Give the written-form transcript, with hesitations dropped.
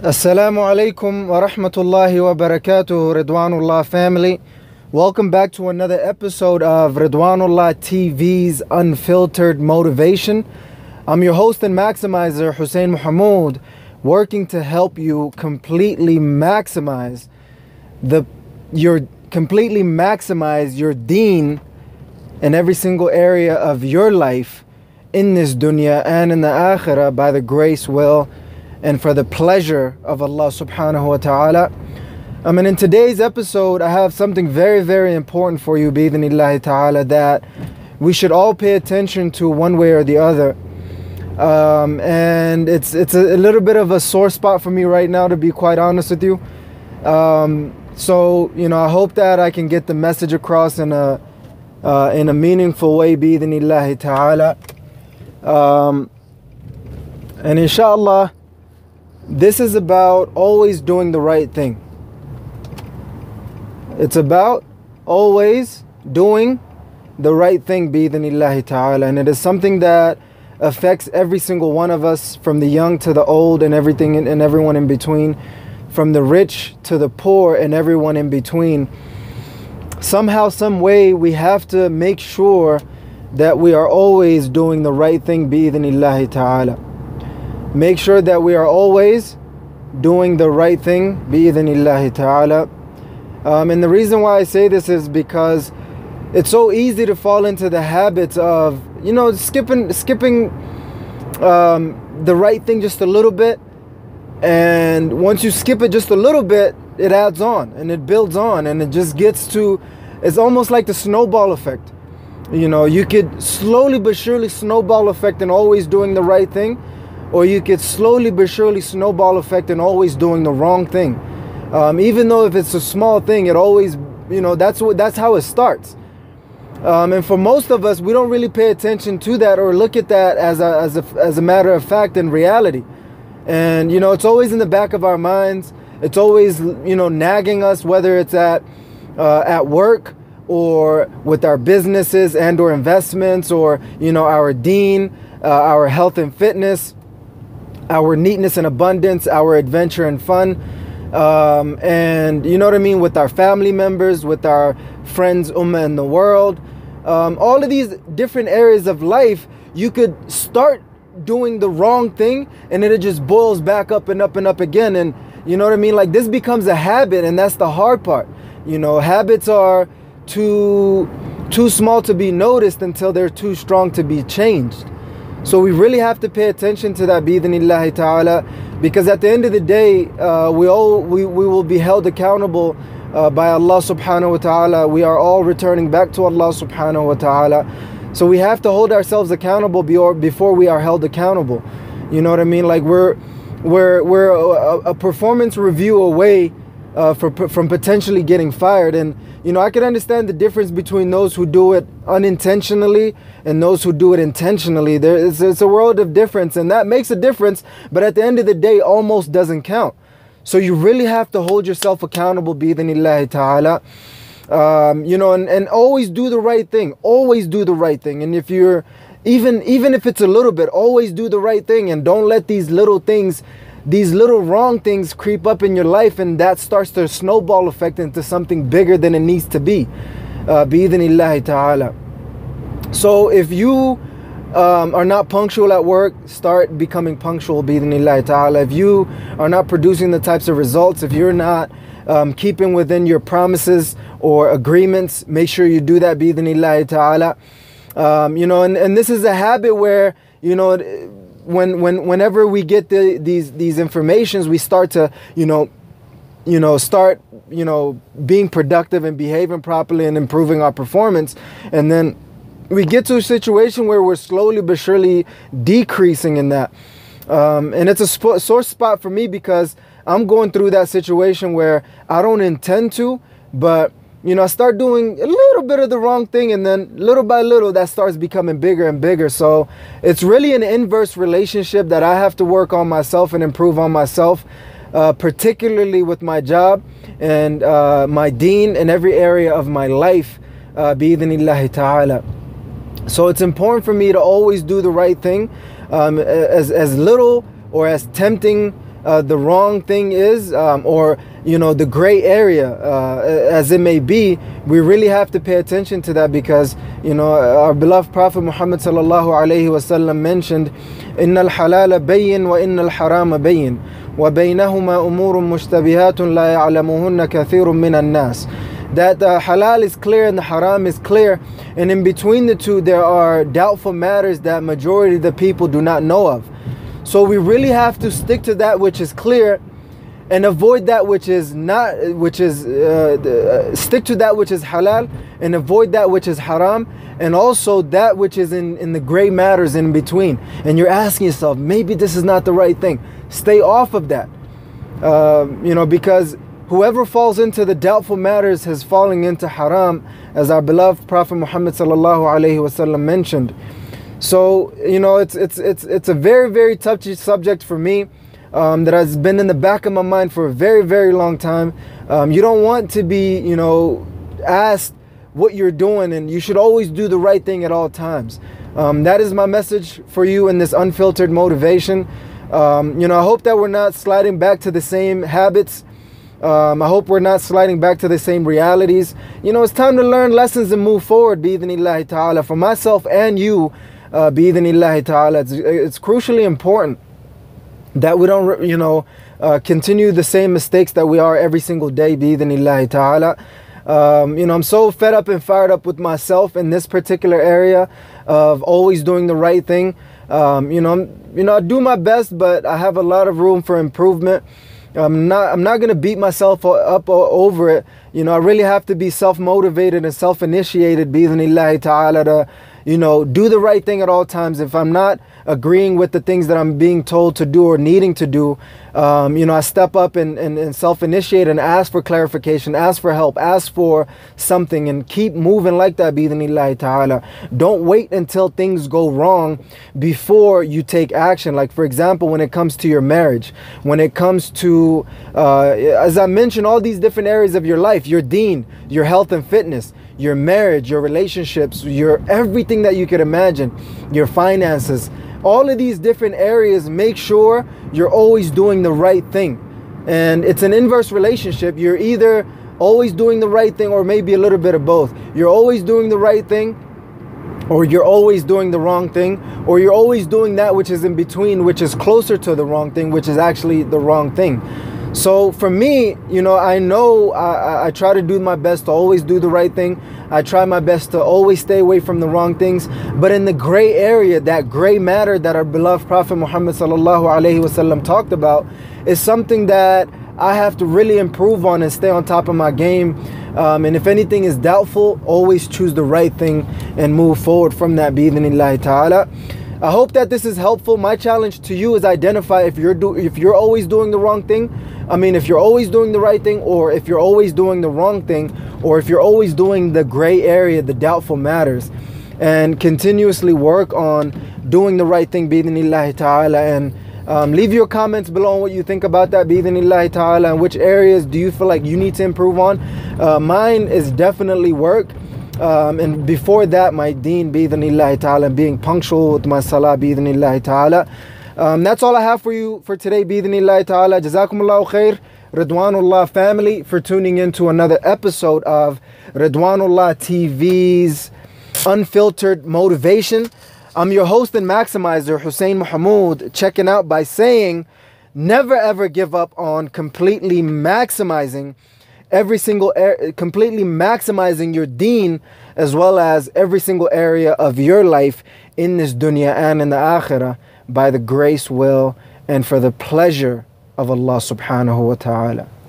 Assalamu alaikum wa rahmatullahi wa barakatuh, Ridwanullah family. Welcome back to another episode of Ridwanullah TV's Unfiltered Motivation. I'm your host and maximizer, Hussein Muhammad, working to help you completely maximize your deen in every single area of your life in this dunya and in the akhirah by the grace, will, and for the pleasure of Allah subhanahu wa ta'ala. And in today's episode, I have something very, very important for you, bi'idhnillahi ta'ala, that we should all pay attention to one way or the other. And it's a little bit of a sore spot for me right now, to be quite honest with you. So, I hope that I can get the message across in a meaningful way, bi'idhnillahi ta'ala. And inshallah, this is about always doing the right thing. It's about always doing the right thing, bi'idhnillahi ta'ala. And it is something that affects every single one of us, from the young to the old and everything and everyone in between, from the rich to the poor and everyone in between. Somehow, some way, we have to make sure that we are always doing the right thing, bi'idhnillahi ta'ala. Make sure that we are always doing the right thing, bi'idhnillahi ta'ala. And the reason why I say this is because it's so easy to fall into the habits of, skipping the right thing just a little bit. And once you skip it just a little bit, it adds on and it builds on, and it just gets to, it's almost like the snowball effect. You could slowly but surely snowball effect in always doing the right thing, or you could slowly but surely snowball effect in always doing the wrong thing. Even though if it's a small thing, it always, that's how it starts. And for most of us, we don't really pay attention to that or look at that as a matter of fact and reality. And it's always in the back of our minds. It's always nagging us, whether it's at work, or with our businesses and or investments, or our deen, our health and fitness, our neatness and abundance, our adventure and fun, and with our family members, with our friends, ummah in the world. All of these different areas of life, you could start doing the wrong thing and it just boils back up and up and up again. And like, this becomes a habit, and that's the hard part. Habits are too small to be noticed until they're too strong to be changed. So we really have to pay attention to that, bi'idhnillahi ta'ala, because at the end of the day, we will be held accountable by Allah subhanahu wa ta'ala. We are all returning back to Allah subhanahu wa ta'ala. So we have to hold ourselves accountable before we are held accountable. You know what I mean? Like, we're a performance review away from potentially getting fired. And I can understand the difference between those who do it unintentionally and those who do it intentionally. It's a world of difference, and that makes a difference, but at the end of the day, almost doesn't count. So you really have to hold yourself accountable, bi'idhnillahi ta'ala. And always do the right thing. Always do the right thing. And if you're, even if it's a little bit, always do the right thing, and don't let these little things, these little wrong things creep up in your life, and that starts to snowball effect into something bigger than it needs to be, bi'idhnillahi ta'ala. So if you are not punctual at work, start becoming punctual, bi'idhnillahi ta'ala. If you are not producing the types of results, if you're not keeping within your promises or agreements, make sure you do that, bi'idhnillahi ta'ala. And this is a habit where, whenever we get these informations, we start to being productive and behaving properly and improving our performance, and then we get to a situation where we're slowly but surely decreasing in that. And it's a sore spot for me, because I'm going through that situation where I don't intend to, but I start doing a little bit of the wrong thing, and then little by little that starts becoming bigger and bigger. So it's really an inverse relationship that I have to work on myself and improve on myself, particularly with my job and my deen in every area of my life, bi'idhnillahi ta'ala. So it's important for me to always do the right thing, as little or as tempting the wrong thing is, or the gray area, as it may be, we really have to pay attention to that, because our beloved Prophet Muhammad sallallahu alaihi wasallam mentioned, "Inna al-halala bayyin wa inna al-harama bayyin wa baynahuma umurun mushtabihatun la ya'lamuhunna kathirun minan nas." That the halal is clear and the haram is clear, and in between the two there are doubtful matters that majority of the people do not know of. So we really have to stick to that which is clear and avoid that which is not, stick to that which is halal and avoid that which is haram, and also that which is in the gray matters in between. And you're asking yourself, maybe this is not the right thing. Stay off of that, because whoever falls into the doubtful matters has fallen into haram, as our beloved Prophet Muhammad sallallahu alaihi wasallam mentioned. So it's a very, very touchy subject for me, that has been in the back of my mind for a very, very long time. You don't want to be asked what you're doing, and you should always do the right thing at all times. That is my message for you in this unfiltered motivation. I hope that we're not sliding back to the same habits. I hope we're not sliding back to the same realities. It's time to learn lessons and move forward, bi-idhnillahi ta'ala, for myself and you, bi-idhnillahi ta'ala. It's crucially important that we don't, continue the same mistakes that we are every single day, bi-idhnillahi ta'ala. I'm so fed up and fired up with myself in this particular area of always doing the right thing. I do my best, but I have a lot of room for improvement. I'm not going to beat myself up over it. I really have to be self-motivated and self-initiated, bi-idhnillahi ta'ala, to do the right thing at all times. If I'm not agreeing with the things that I'm being told to do or needing to do, I step up and self-initiate and ask for clarification, ask for help, ask for something, and keep moving like that, bi-idhnillahi ta'ala. Don't wait until things go wrong before you take action. Like, for example, when it comes to your marriage, when it comes to, as I mentioned, all these different areas of your life, your deen, your health and fitness, your marriage, your relationships, your everything that you could imagine, your finances, all of these different areas, make sure you're always doing the right thing. And it's an inverse relationship. You're either always doing the right thing, or maybe a little bit of both. You're always doing the right thing, or you're always doing the wrong thing, or you're always doing that which is in between, which is closer to the wrong thing, which is actually the wrong thing. So for me, I know I try to do my best to always do the right thing. I try my best to always stay away from the wrong things. But in the gray area, that gray matter that our beloved Prophet Muhammad sallallahu alaihi wasallam talked about, is something that I have to really improve on and stay on top of my game. And if anything is doubtful, always choose the right thing and move forward from that, bi-idhnillahi ta'ala. I hope that this is helpful. My challenge to you is identify if you're always doing the wrong thing. If you're always doing the right thing, or if you're always doing the wrong thing, or if you're always doing the gray area, the doubtful matters, and continuously work on doing the right thing, bi-idhnillahi ta'ala. And leave your comments below on what you think about that, bi-idhnillahi ta'ala, and which areas do you feel like you need to improve on. Mine is definitely work. And before that, my deen, bi-idhnillahi ta'ala, being punctual with my salah, bi-idhnillahi ta'ala. That's all I have for you for today, bi-idhnillahi ta'ala. Jazakumullahu khair, Ridwanullah family, for tuning in to another episode of Ridwanullah TV's Unfiltered Motivation. I'm your host and maximizer, Hussein Mahmoud, checking out by saying, never ever give up on completely maximizing completely maximizing your deen, as well as every single area of your life in this dunya and in the akhirah, by the grace, will, and for the pleasure of Allah subhanahu wa ta'ala.